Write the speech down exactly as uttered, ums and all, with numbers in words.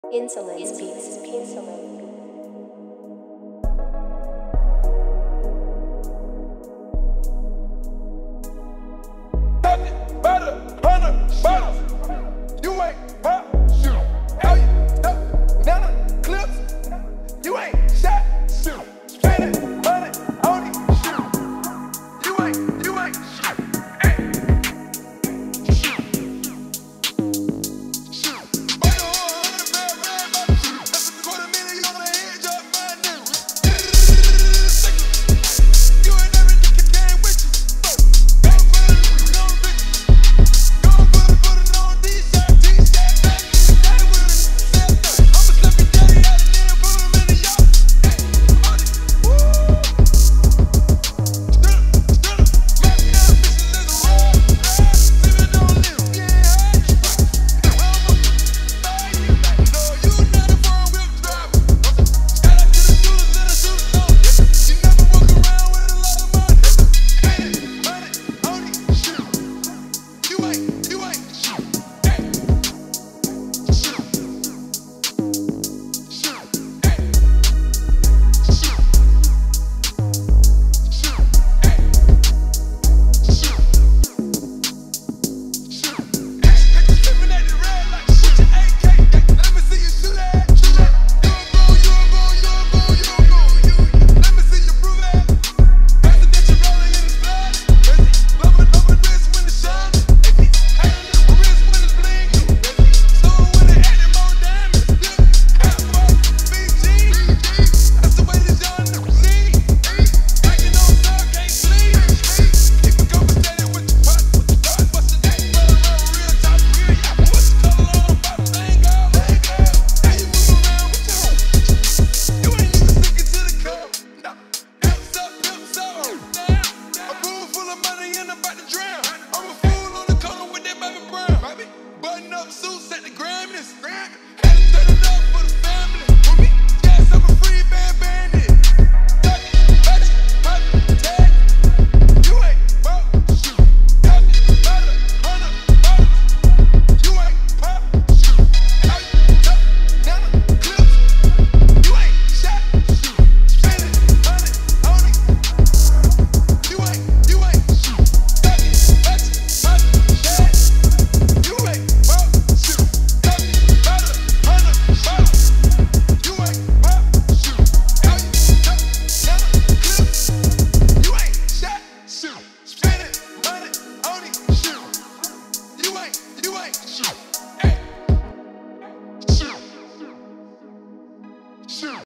Insolence beats. Insolence. Butter, butter, butter. You ain't pop, shoot. How you stuck? Nana clips. You ain't shot, shoot. Spend it, money, on it, shoot. You ain't, you ain't shoot. Hey. Shoot. Shoot. Butter, hundred bad, bad, butter, shoot. That's a quarter million on the head, drop my nigga. You ain't never think you came with you. Go for it, no bitch. Go for it, put it on D-shot, T-shot, back in the day with it. Said no, I'ma slip your daddy out and then put him in the yard. Hey, on it, woo. Stood up, stood up, my now bitches is a roll. Living on live, yeah, hey. I'ma buy you back. No, you not a four-wheel driver. Shout out to the shooters and the shooter stones. You never walk around with a lot of money. Spend it, money, on it, shoot. You ain't, you ain't, shoot. Hey. Shoot. Shoot. Hey. Shoot. Shoot. Hey. Shoot. Shoot. Hey. Got you slipping at the red light. Shoot your A K. Let me see you shoot that. Shoot that. You a go, you a go, you a go, you a go. You. Let me see you prove that. Presidential rolling in the blood. Loving, loving wrist when the sun. Hand on the wrist when it's bling. Slow when it adding more damage. Half off B G. That's the way this young nigga see. Backing on thug, can't sleep. Keep it going steady with the pot. Start busting that brother around real top real. Yeah, what's the color on the bottom? Mango. How you move around with your hoe? You ain't even sticking to the cup. No. Pimps up, pimps up. A pool full of money and I'm about to drown. I'm a fool on the corner with that baby brown. Button up suits at the Grammys. Had to turn it up for the family. Yes, I'm a free band bandit. Duck it, batch it, pop it, tag it. You ain't pop, shoot. Duck it, butter, hundred butters. You ain't pop, shoot. How you duck, nana clips. You ain't shot, shoot. Spend it, money, on it. You ain't, you ain't, shoot. Duck it, batch it, pop it, tag it. You ain't pop, shoot. Duck it, butter, hundred butters. You ain't pop, shoot. How you duck, nana clips. You ain't shot, shoot. Spend it, money, on it, shoot. You ain't, you ain't, shoot. Hey. Shoot. Shoot.